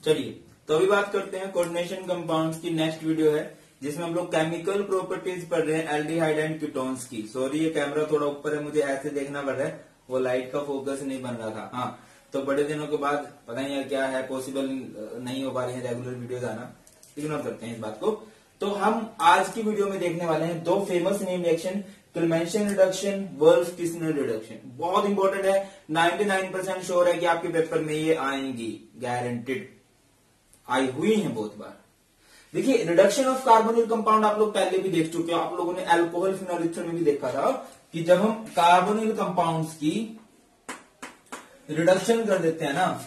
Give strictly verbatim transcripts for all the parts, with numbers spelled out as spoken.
चलिए तो अभी बात करते हैं कोऑर्डिनेशन कंपाउंड्स की। नेक्स्ट वीडियो है जिसमें हम लोग केमिकल प्रॉपर्टीज पढ़ रहे हैं एल्डिहाइड एंड कीटोन्स की। सॉरी ये कैमरा थोड़ा ऊपर है, मुझे ऐसे देखना पड़ रहा है, वो लाइट का फोकस नहीं बन रहा था। हाँ तो बड़े दिनों के बाद पता नहीं क्या है, पॉसिबल नहीं हो पा रही है रेगुलर वीडियोज आना, इग्नोर करते हैं इस बात को। तो हम आज की वीडियो में देखने वाले हैं दो famous name reaction, Clemmensen reduction, Wolff Kishner reduction. बहुत इंपॉर्टेंट है, निन्यानवे परसेंट श्योर है कि आपके पेपर में ये आएंगी, गारंटेड आई हुई है बहुत बार। देखिए रिडक्शन ऑफ कार्बोनिल कंपाउंड आप लोग पहले भी देख चुके हो, आप लोगों ने अल्कोहल फिनोलिथर में भी देखा था कि जब हम कार्बोनिल कंपाउंड्स की रिडक्शन कर देते हैं ना,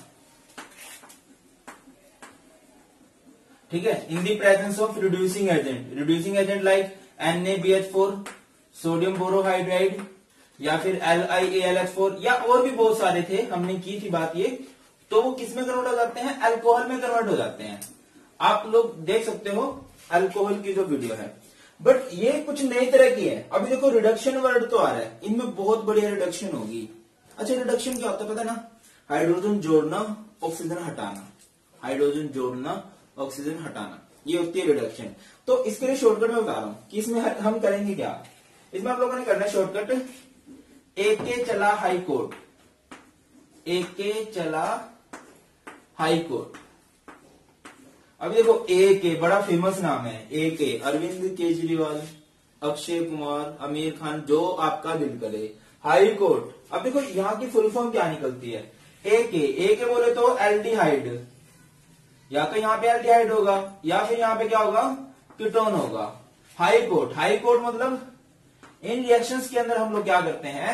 ठीक है, in the presence of reducing agent, reducing agent like N A B H four, sodium borohydride, या फिर L I A L H four, या और भी बहुत सारे थे, हमने की थी बात ये। तो वो किस में कन्वर्ट हो जाते हैं? अल्कोहल में कन्वर्ट हो जाते हैं। आप लोग देख सकते हो अल्कोहल की जो वीडियो है, बट ये कुछ नई तरह की है। अभी देखो रिडक्शन वर्ड तो आ रहा है, इनमें बहुत बढ़िया रिडक्शन होगी। अच्छा रिडक्शन क्या होता है पता है ना? हाइड्रोजन जोड़ना, ऑक्सीजन हटाना, हाइड्रोजन जोड़ना, ऑक्सीजन हटाना, ये होती है रिडक्शन। तो इसके लिए शॉर्टकट में बता रहा हूं कि इसमें हम करेंगे क्या। इसमें आप लोगों ने करना है शॉर्टकट, एक के चला हाई कोर्ट, एक के चला हाई कोर्ट। अब देखो ए के बड़ा फेमस नाम है, ए के अरविंद केजरीवाल, अक्षय कुमार, आमिर खान, जो आपका दिल करे, हाई कोर्ट। अब देखो यहाँ की फुल फॉर्म क्या निकलती है? ए के, ए के बोले तो एल्डिहाइड, या तो यहाँ पे एल्डिहाइड होगा या फिर यहाँ पे क्या होगा? कीटोन होगा। हाई कोर्ट, हाई कोर्ट मतलब इन रिएक्शंस के अंदर हम लोग क्या करते हैं,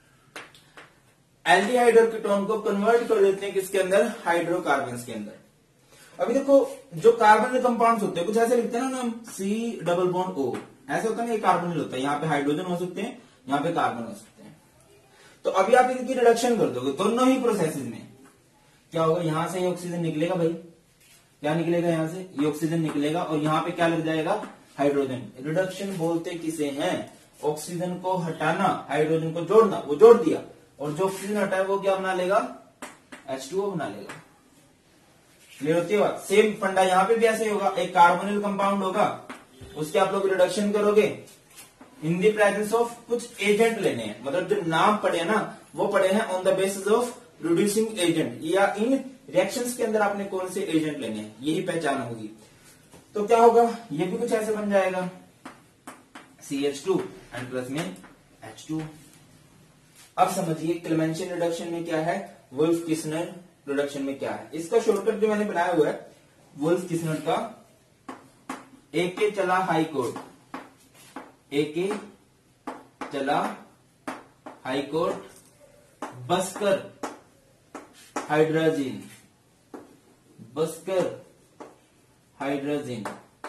एल्डिहाइड और कीटोन को कन्वर्ट कर देते हैं किसके अंदर? हाइड्रोकार्बन्स के अंदर। अभी देखो जो कार्बोनिल कंपाउंड्स होते हैं कुछ ऐसे लिखते हैं ना हम, सी डबल बॉन्ड ओ, ऐसे होता है ना, ये कार्बोनिल होता है, यहाँ पे हाइड्रोजन हो सकते हैं, यहाँ पे कार्बन हो सकते हैं। तो अभी आप इनकी रिडक्शन कर दोगे दोनों ही प्रोसेसेस में, क्या होगा? यहां से ये ऑक्सीजन निकलेगा भाई, क्या निकलेगा? यहां से ये ऑक्सीजन निकलेगा और यहाँ पे क्या लग जाएगा? हाइड्रोजन। रिडक्शन बोलते किसे हैं? ऑक्सीजन को हटाना, हाइड्रोजन को जोड़ना, वो जोड़ दिया, और जो ऑक्सीजन हटाए वो क्या बना लेगा? एच टू ओ बना लेगा। क्लियर होती है बात? सेम फंडा यहाँ पे भी ऐसे ही होगा, एक कार्बोनिल कंपाउंड होगा, उसके आप लोग रिडक्शन करोगे इन दी प्रेजेंस ऑफ कुछ एजेंट लेने हैं, मतलब जो नाम पढ़े ना वो पढ़े हैं on the basis of reducing agent, या इन रिएक्शंस के अंदर आपने कौन से एजेंट लेने हैं यही पहचान होगी। तो क्या होगा? ये भी कुछ ऐसे बन जाएगा, C H two and plus में एच टू। अब समझिए क्लेमेंसन रिडक्शन में क्या है, वुल्फ किशनर रिडक्शन में क्या है। इसका शॉर्टकट जो मैंने बनाया हुआ है वुल्फ किशनर का, एक के चला हाई कोर्ट, एक के चला हाई कोर्ट, बसकर हाइड्रोजन, बसकर हाइड्रोजन,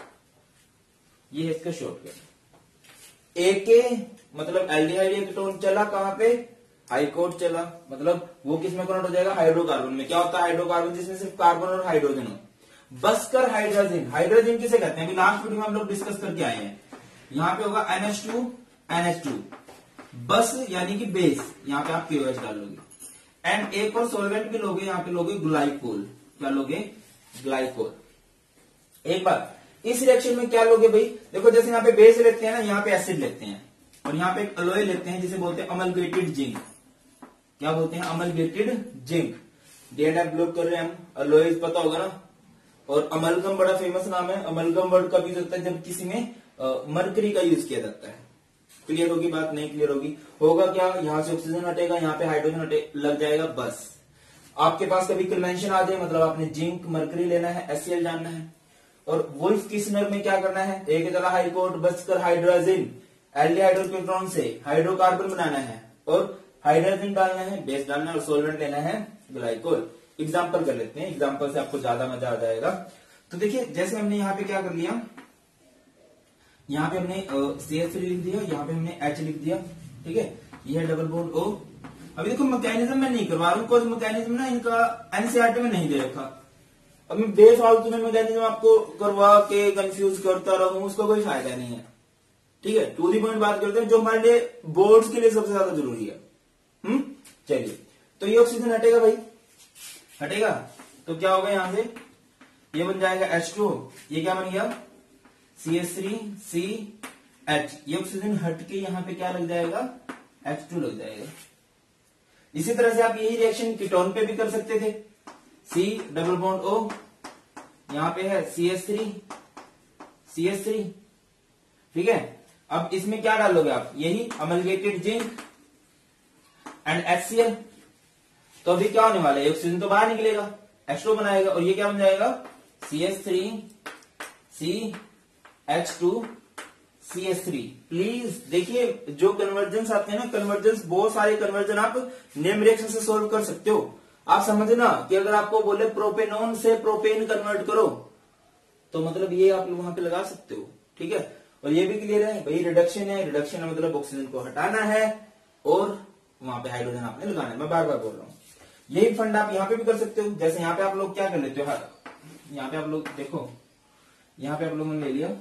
ये है इसका शॉर्टकट। एक के मतलब एल्डिहाइड या कीटोन चला कहां पे? हाई कोर्ट चला, मतलब वो किस में कन्वर्ट हो जाएगा? हाइड्रोकार्बन में। क्या होता है हाइड्रोकार्बन? जिसमें सिर्फ कार्बन और हाइड्रोजन हो। बसकर हाइड्रोजन, हाइड्रोजन किसे कहते हैं? अभी लास्ट वीडियो में हम लोग डिस्कस करके आए हैं। यहाँ पे होगा N H two N H two, बस यानी कि बेस, यहाँ पे आप पीओएच डाल लोगे, एंड एक और सॉल्वेंट भी लोगे, यहाँ पे लोगे ग्लाइकोल। क्या लोगे? ग्लाइकोल। एक बार इस रिएक्शन में क्या लोगे भाई? देखो जैसे यहाँ पे बेस लेते हैं ना, यहाँ पे एसिड लेते हैं, और यहाँ पे एक अलोय लेते हैं जिसे बोलते हैं अमलगेटेड जिंक। क्या बोलते हैं? Amalgamated zinc. D and F block कर रहे हैं हम, अलोय पता होगा ना। और अमलगम बड़ा फेमस नाम है, अमलगम वर्ड का यूज होता है जब किसी में मरकरी का यूज किया जाता है। क्लियर होगी बात? नहीं क्लियर होगी? होगा क्या? यहाँ से ऑक्सीजन हटेगा, यहाँ पे हाइड्रोजन हटे लग जाएगा, बस। आपके पास कभी क्लेमेंसन आ जाए मतलब आपने जिंक मरकरी लेना है, एच सी एल जानना है। और वुल्फ किशनर में क्या करना है? एक चला हाई कोर्ट, बसकर हाइड्रोजन, एल्डिहाइड और कीटोन से हाइड्रोकार्बन बनाना है, और हाइड्रोजन डालना है, बेस डालना है, और सॉल्वेंट लेना है ग्लाइकोल। एग्जाम्पल कर लेते हैं, एग्जाम्पल से आपको ज्यादा मजा आ जाएगा। तो देखिए जैसे हमने यहाँ पे क्या कर लिया, यहाँ पे हमने सी एच थ्री लिख दिया, यहाँ पे हमने एच लिख दिया, ठीक है, ये है डबल बॉन्ड ओ। अभी देखो मैकेनिज्म में नहीं करवा रहा हूँ, कोई मैकेनिज्म ना इनका एनसीईआरटी में नहीं दे रखा। अब मैं बेफालतू में मैकेनिज्म आपको करवा के कंफ्यूज करता रहूं, उसका कोई फायदा नहीं है। ठीक है, टू दी पॉइंट बात करते हैं जो हमारे लिए बोर्ड्स के लिए सबसे ज्यादा जरूरी है। हम्म चलिए, तो ये ऑक्सीजन हटेगा भाई, हटेगा तो क्या होगा, यहां से ये बन जाएगा एच टू, ये क्या बन गया C H three C H, ये ऑक्सीजन हट के यहाँ पे क्या लग जाएगा एच टू लग जाएगा। इसी तरह से आप यही रिएक्शन कीटोन पे भी कर सकते थे, सी डबल बॉन्ड ओ, यहाँ पे है C H three C H three, ठीक है। अब इसमें क्या डालोगे आप, यही amalgamated zinc and H C L, तो अभी क्या होने वाला है, ऑक्सीजन तो बाहर निकलेगा, एच टू बनाएगा और ये क्या बन जाएगा C H three C H two C H three. Please देखिए जो कन्वर्जेंस आते हैं ना, कन्वर्जेंस बहुत सारे कन्वर्जन आप नेम रिएक्शन से सोल्व कर सकते हो। आप समझना कि अगर आपको बोले प्रोपेनॉन से प्रोपेन कन्वर्ट करो तो मतलब ये आप वहां पे लगा सकते हो, ठीक है। और ये भी क्लियर है भाई, रिडक्शन है, रिडक्शन है मतलब ऑक्सीजन को हटाना है और वहां पे हाइड्रोजन आपने लगाना है। मैं बार बार बोल रहा हूँ, यही फंड आप यहाँ पे भी कर सकते हो। जैसे यहाँ पे आप लोग क्या कर लेते हो, यहाँ पे आप लोग देखो, यहाँ पे आप लोगों ने ले लिया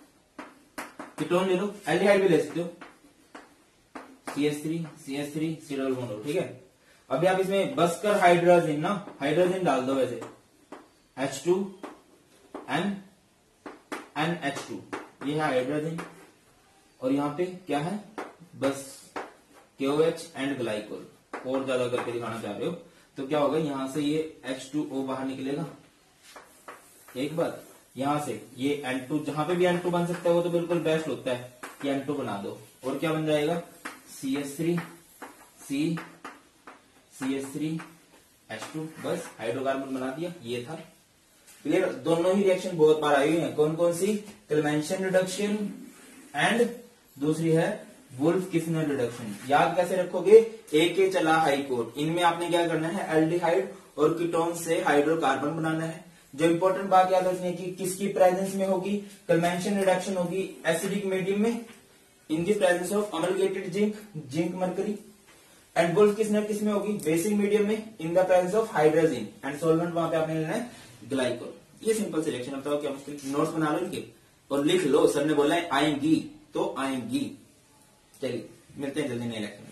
कीटोन, ले लो, एल्डिहाइड भी ले सकते हो, C H three C H three C double bond, ठीक है। अभी आप इसमें बस कर हाइड्रोजन ना, हाइड्रोजन डाल दो वैसे, H two N N H two, ये है हाइड्रोजन और यहाँ पे क्या है बस के ओ एच एंड ग्लाइकोल, और ज्यादा करके दिखाना चाह रहे हो तो क्या होगा, यहां से ये एच टू ओ बाहर निकलेगा एक बार, यहां से ये एन टू, जहां पे भी एन टू बन सकता है वो तो बिल्कुल बेस्ट होता है कि एन टू बना दो, और क्या बन जाएगा C H three C C H three H two, बस हाइड्रोकार्बन बना दिया। ये था क्लियर। दोनों ही रिएक्शन बहुत बार आई हुई है, कौन कौन सी, क्लेमेंसन रिडक्शन एंड दूसरी है वुल्फ किशनर रिडक्शन। याद कैसे रखोगे, एक के चला हाई कोर्ट, इनमें आपने क्या करना है एल्डिहाइड और कीटोन से हाइड्रोकार्बन बनाना है। जो इंपॉर्टेंट बात याद रखनी है कि किसकी प्रेजेंस में होगी, क्लेमेंसन रिडक्शन होगी एसिडिक मीडियम में in the presence of amalgamated zinc zinc mercury, and Wolff Kishner किस में होगी, बेसिक मीडियम में in the presence of hydrogen, and solvent वहां पे आपने लेना है ग्लाइकोल। ये सिंपल से रिएक्शन, बताओ क्या मुश्किल, नोट्स बना लो इनके और लिख लो, सर ने बोला है आएंगी तो आएंगी। चलिए मिलते हैं जल्दी नए लेक्चर में।